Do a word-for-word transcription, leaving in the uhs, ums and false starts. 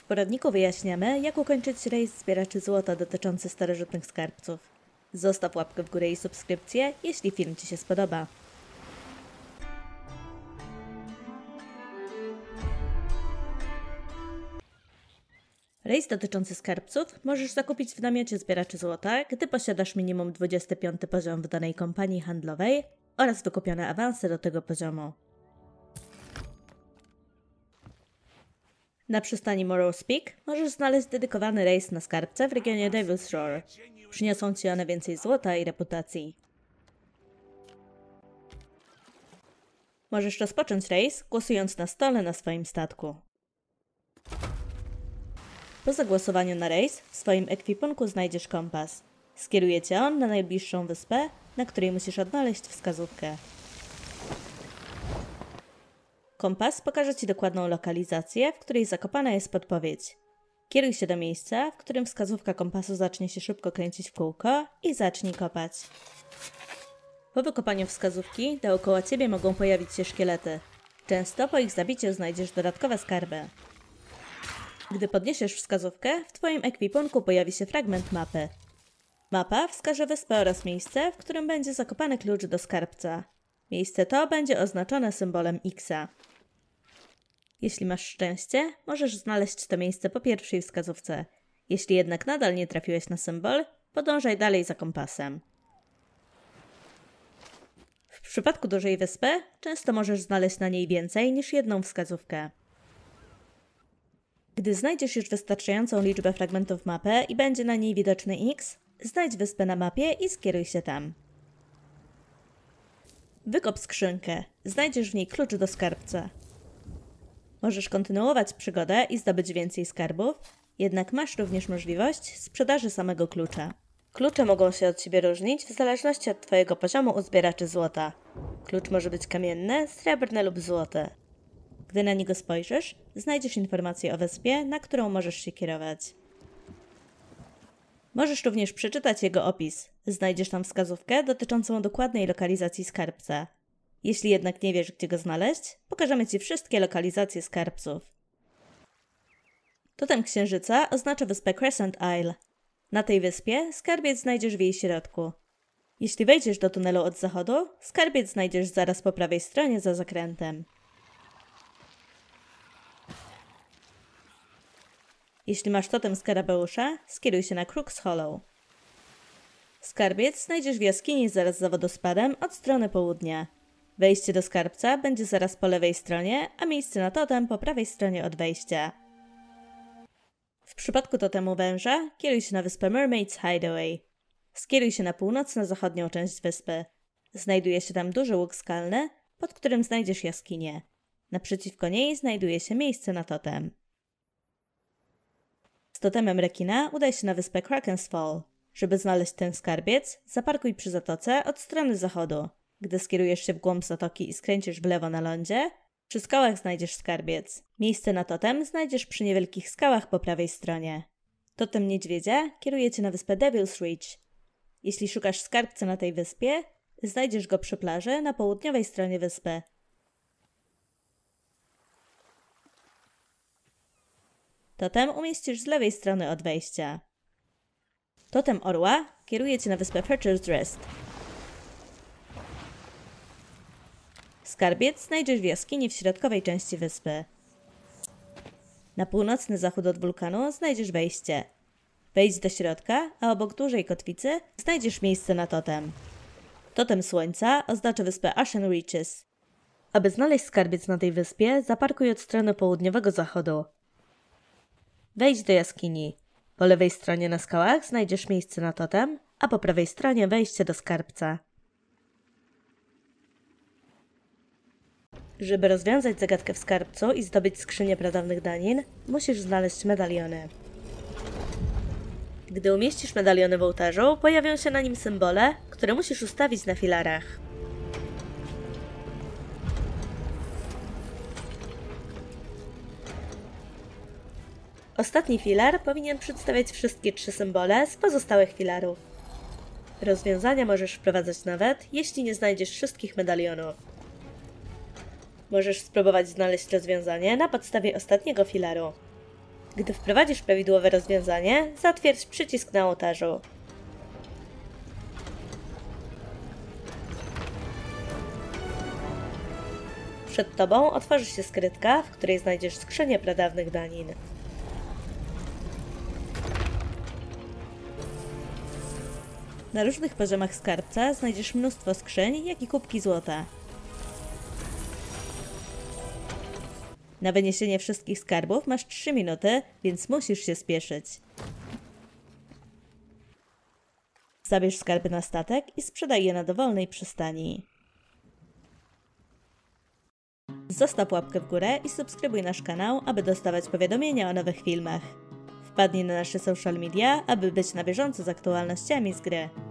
W poradniku wyjaśniamy, jak ukończyć rejs zbieraczy złota dotyczący starożytnych skarbców. Zostaw łapkę w górę i subskrypcję, jeśli film Ci się spodoba. Rejs dotyczący skarbców możesz zakupić w namiocie zbieraczy złota, gdy posiadasz minimum dwudziesty piąty poziom w danej kompanii handlowej oraz wykupione awanse do tego poziomu. Na przystani Morrow's Peak możesz znaleźć dedykowany rejs na skarbce w regionie Devil's Roar. Przyniosą Ci one więcej złota i reputacji. Możesz rozpocząć rejs, głosując na stole na swoim statku. Po zagłosowaniu na rejs w swoim ekwipunku znajdziesz kompas. Skieruje Cię on na najbliższą wyspę, na której musisz odnaleźć wskazówkę. Kompas pokaże Ci dokładną lokalizację, w której zakopana jest podpowiedź. Kieruj się do miejsca, w którym wskazówka kompasu zacznie się szybko kręcić w kółko i zacznij kopać. Po wykopaniu wskazówki dookoła Ciebie mogą pojawić się szkielety. Często po ich zabiciu znajdziesz dodatkowe skarby. Gdy podniesiesz wskazówkę, w Twoim ekwipunku pojawi się fragment mapy. Mapa wskaże wyspę oraz miejsce, w którym będzie zakopany klucz do skarbca. Miejsce to będzie oznaczone symbolem X-a. Jeśli masz szczęście, możesz znaleźć to miejsce po pierwszej wskazówce. Jeśli jednak nadal nie trafiłeś na symbol, podążaj dalej za kompasem. W przypadku dużej wyspy, często możesz znaleźć na niej więcej niż jedną wskazówkę. Gdy znajdziesz już wystarczającą liczbę fragmentów mapy i będzie na niej widoczny X, znajdź wyspę na mapie i skieruj się tam. Wykop skrzynkę. Znajdziesz w niej klucz do skarbca. Możesz kontynuować przygodę i zdobyć więcej skarbów, jednak masz również możliwość sprzedaży samego klucza. Klucze mogą się od siebie różnić w zależności od Twojego poziomu u zbieraczy złota. Klucz może być kamienny, srebrny lub złoty. Gdy na niego spojrzysz, znajdziesz informację o wyspie, na którą możesz się kierować. Możesz również przeczytać jego opis. Znajdziesz tam wskazówkę dotyczącą dokładnej lokalizacji skarbca. Jeśli jednak nie wiesz, gdzie go znaleźć, pokażemy Ci wszystkie lokalizacje skarbców. Totem księżyca oznacza wyspę Crescent Isle. Na tej wyspie skarbiec znajdziesz w jej środku. Jeśli wejdziesz do tunelu od zachodu, skarbiec znajdziesz zaraz po prawej stronie za zakrętem. Jeśli masz totem skarabeusza, skieruj się na Crooks Hollow. Skarbiec znajdziesz w jaskini zaraz za wodospadem od strony południa. Wejście do skarbca będzie zaraz po lewej stronie, a miejsce na totem po prawej stronie od wejścia. W przypadku totemu węża kieruj się na wyspę Mermaid's Hideaway. Skieruj się na północno-zachodnią część wyspy. Znajduje się tam duży łuk skalny, pod którym znajdziesz jaskinię. Naprzeciwko niej znajduje się miejsce na totem. Z totemem rekina udaj się na wyspę Kraken's Fall. Żeby znaleźć ten skarbiec, zaparkuj przy zatoce od strony zachodu. Gdy skierujesz się w głąb zatoki i skręcisz w lewo na lądzie, przy skałach znajdziesz skarbiec. Miejsce na totem znajdziesz przy niewielkich skałach po prawej stronie. Totem niedźwiedzia kieruje Cię na wyspę Devil's Reach. Jeśli szukasz skarbca na tej wyspie, znajdziesz go przy plaży na południowej stronie wyspy. Totem umieścisz z lewej strony od wejścia. Totem orła kieruje Cię na wyspę Fetcher's Rest. Skarbiec znajdziesz w jaskini w środkowej części wyspy. Na północny zachód od wulkanu znajdziesz wejście. Wejdź do środka, a obok dużej kotwicy znajdziesz miejsce na totem. Totem słońca oznacza wyspę Ashen Reaches. Aby znaleźć skarbiec na tej wyspie, zaparkuj od strony południowego zachodu. Wejdź do jaskini. Po lewej stronie na skałach znajdziesz miejsce na totem, a po prawej stronie wejście do skarbca. Żeby rozwiązać zagadkę w skarbcu i zdobyć skrzynię pradawnych danin, musisz znaleźć medaliony. Gdy umieścisz medaliony w ołtarzu, pojawią się na nim symbole, które musisz ustawić na filarach. Ostatni filar powinien przedstawiać wszystkie trzy symbole z pozostałych filarów. Rozwiązania możesz wprowadzać nawet, jeśli nie znajdziesz wszystkich medalionów. Możesz spróbować znaleźć rozwiązanie na podstawie ostatniego filaru. Gdy wprowadzisz prawidłowe rozwiązanie, zatwierdź przycisk na ołtarzu. Przed Tobą otworzy się skrytka, w której znajdziesz skrzynię pradawnych danin. Na różnych poziomach skarbca znajdziesz mnóstwo skrzyń, jak i kubki złota. Na wyniesienie wszystkich skarbów masz trzy minuty, więc musisz się spieszyć. Zabierz skarby na statek i sprzedaj je na dowolnej przystani. Zostaw łapkę w górę i subskrybuj nasz kanał, aby dostawać powiadomienia o nowych filmach. Wpadnij na nasze social media, aby być na bieżąco z aktualnościami z gry.